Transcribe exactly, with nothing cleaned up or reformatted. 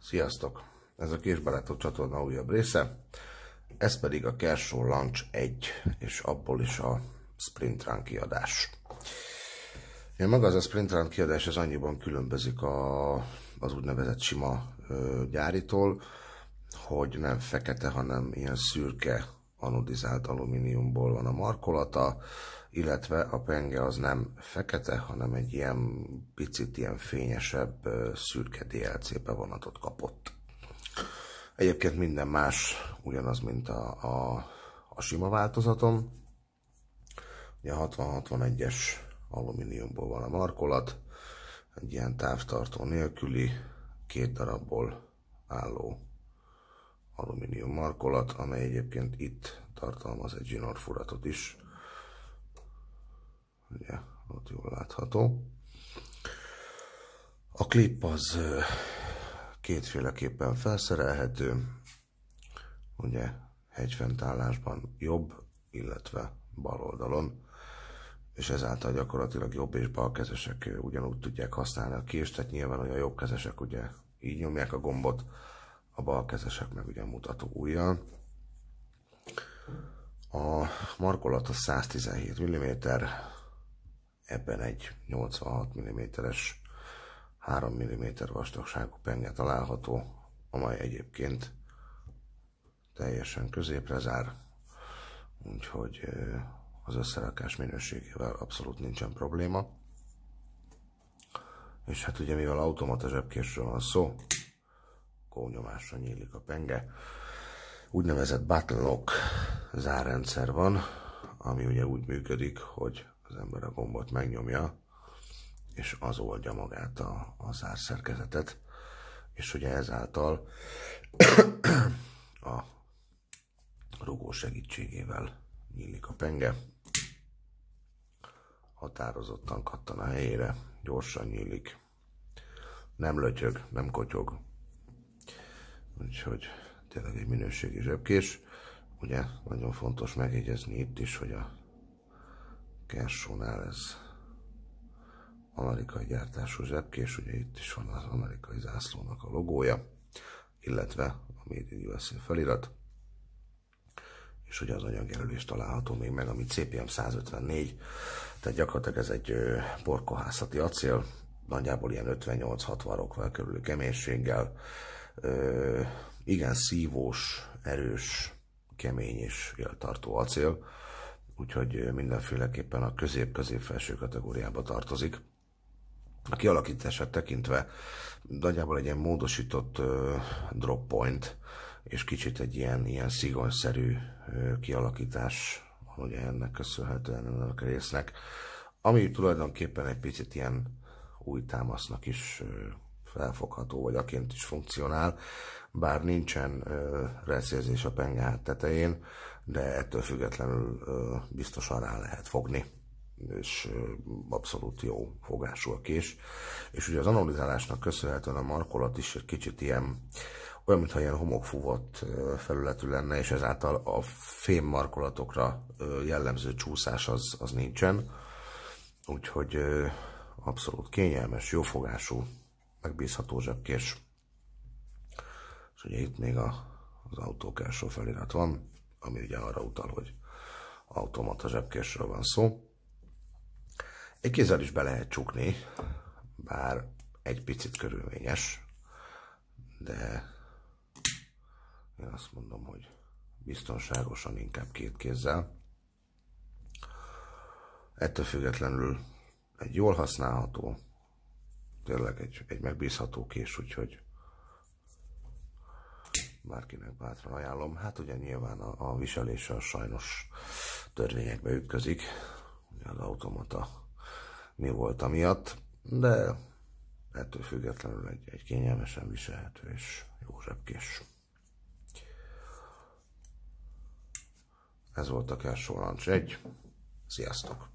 Sziasztok! Ez a Késbarátok csatorna újabb része, ez pedig a Kershaw Launch egy, és abból is a Sprint Run kiadás. Ja, maga az a Sprint Run kiadás az annyiban különbözik a, az úgynevezett sima ö, gyáritól, hogy nem fekete, hanem ilyen szürke anodizált alumíniumból van a markolata, illetve a penge az nem fekete, hanem egy ilyen picit ilyen fényesebb, szürke dé el cé bevonatot kapott. Egyébként minden más ugyanaz, mint a, a, a sima változatom. Ugye a hatvan hatvanegyes alumíniumból van a markolat, egy ilyen távtartó nélküli, két darabból álló alumínium markolat, amely egyébként itt tartalmaz egy zsinórfuratot is. Ugye, ott jól látható. A klip az kétféleképpen felszerelhető. Ugye, hegyfentállásban jobb, illetve bal oldalon. És ezáltal gyakorlatilag jobb és balkezesek ugyanúgy tudják használni a kést, tehát nyilván, hogy a jobbkezesek ugye így nyomják a gombot, a balkezesek meg ugye a mutató ujjal. A markolat a száztizenhét milliméter, ebben egy nyolcvanhat milliméteres három milliméter vastagságú penge található, amely egyébként teljesen középre zár, úgyhogy az összerakás minőségével abszolút nincsen probléma. És hát ugye mivel automata zsebkésről van szó, gomnyomásra nyílik a penge. Úgynevezett button lock zárrendszer van, ami ugye úgy működik, hogy az ember a gombot megnyomja, és az oldja magát a, a zárszerkezetet, és ugye ezáltal a rugó segítségével nyílik a penge. Határozottan kattan a helyére, gyorsan nyílik, nem lötyög, nem kotyog, úgyhogy tényleg egy minőségi zsebkés. Ugye nagyon fontos megjegyezni itt is, hogy a Kershawnál ez amerikai gyártású zsebkés, ugye itt is van az amerikai zászlónak a logója, illetve a Made in u es á felirat, és ugye az anyagjelölés található még meg, ami cé pé em százötvennégy, tehát gyakorlatilag ez egy porkohászati acél, nagyjából ilyen ötvennyolc-hatvan rokvel körüli keménységgel, ö, igen szívós, erős, kemény és éltartó acél, úgyhogy mindenféleképpen a közép-közép-felső kategóriába tartozik. A kialakítását tekintve nagyjából egy ilyen módosított uh, drop point, és kicsit egy ilyen, ilyen szigonyszerű uh, kialakítás van ugye ennek köszönhetően ennek a résznek, ami tulajdonképpen egy picit ilyen új támasznak is uh, felfogható, vagy aként is funkcionál, bár nincsen uh, recézés a penge hát tetején, de ettől függetlenül uh, biztosan rá lehet fogni, és uh, abszolút jó fogású a kés. És ugye az anodizálásnak köszönhetően a markolat is egy kicsit ilyen, olyan, mintha ilyen homokfúvott uh, felületű lenne, és ezáltal a fém markolatokra uh, jellemző csúszás az, az nincsen. Úgyhogy uh, abszolút kényelmes, jó fogású, megbízható zsebkés. És ugye itt még a, az Auto Kershaw felirat van, ami ugye arra utal, hogy automata zsebkésről van szó. Egy kézzel is be lehet csukni, bár egy picit körülményes, de én azt mondom, hogy biztonságosan inkább két kézzel. Ettől függetlenül egy jól használható, tényleg egy, egy megbízható kés, úgyhogy bárkinek bátran ajánlom. Hát ugye nyilván a, a viselése sajnos törvényekbe ütközik, ugye az automata mi volt amiatt, de ettől függetlenül egy, egy kényelmesen viselhető és jó zsebkés. Ez volt a Kershaw Launch egy. Sziasztok!